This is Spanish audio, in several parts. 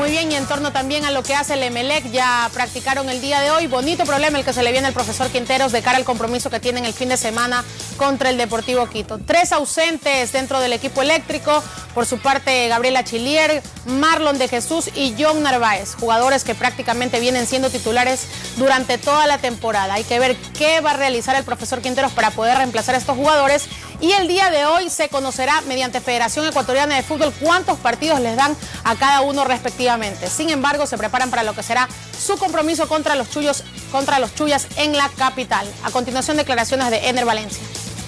Muy bien, y en torno también a lo que hace el Emelec, ya practicaron el día de hoy. Bonito problema el que se le viene al profesor Quinteros de cara al compromiso que tienen el fin de semana contra el Deportivo Quito. 3 ausentes dentro del equipo eléctrico. Por su parte, Gabriela Chilier, Marlon de Jesús y John Narváez, jugadores que prácticamente vienen siendo titulares durante toda la temporada. Hay que ver qué va a realizar el profesor Quinteros para poder reemplazar a estos jugadores. Y el día de hoy se conocerá mediante Federación Ecuatoriana de Fútbol cuántos partidos les dan a cada uno respectivamente. Sin embargo, se preparan para lo que será su compromiso contra los Chuyas en la capital. A continuación, declaraciones de Ener Valencia.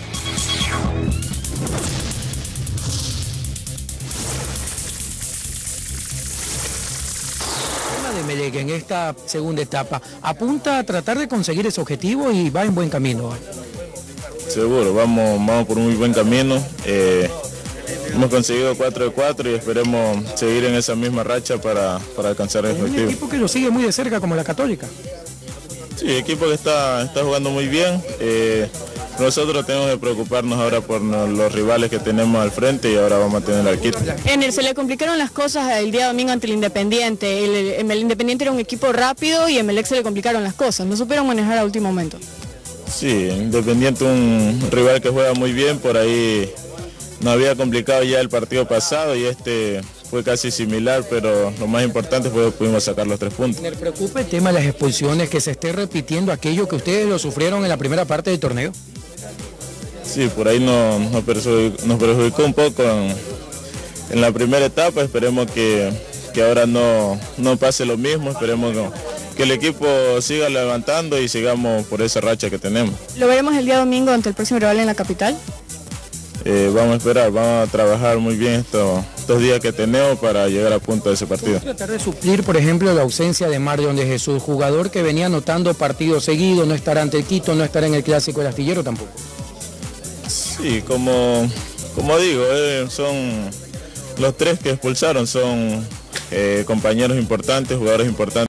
De Emelec en esta segunda etapa apunta a tratar de conseguir ese objetivo y va en buen camino. Seguro, vamos por un muy buen camino. Hemos conseguido 4 de 4 y esperemos seguir en esa misma racha para alcanzar el objetivo. Un equipo que lo sigue muy de cerca como la Católica. Sí, equipo que está jugando muy bien. Nosotros tenemos que preocuparnos ahora por los rivales que tenemos al frente y ahora vamos a tener al Quito. Se le complicaron las cosas el día domingo ante el Independiente. El Independiente era un equipo rápido y a Emelec se le complicaron las cosas. No supieron manejar a último momento. Sí, Independiente un rival que juega muy bien, por ahí nos había complicado ya el partido pasado y este fue casi similar, pero lo más importante fue que pudimos sacar los 3 puntos. ¿Le preocupa el tema de las expulsiones, que se esté repitiendo aquello que ustedes lo sufrieron en la primera parte del torneo? Sí, por ahí nos perjudicó un poco en la primera etapa. Esperemos que ahora no pase lo mismo. Esperemos que el equipo siga levantando y sigamos por esa racha que tenemos. ¿Lo veremos el día domingo ante el próximo rival en la capital? Vamos a esperar, vamos a trabajar muy bien estos días que tenemos para llegar a punto de ese partido. ¿Cómo tratar de suplir, por ejemplo, la ausencia de Marlon de Jesús, jugador que venía anotando partidos seguidos, no estará ante el Quito, no estará en el Clásico del Astillero tampoco? Sí, como digo, son los 3 que expulsaron, son compañeros importantes, jugadores importantes.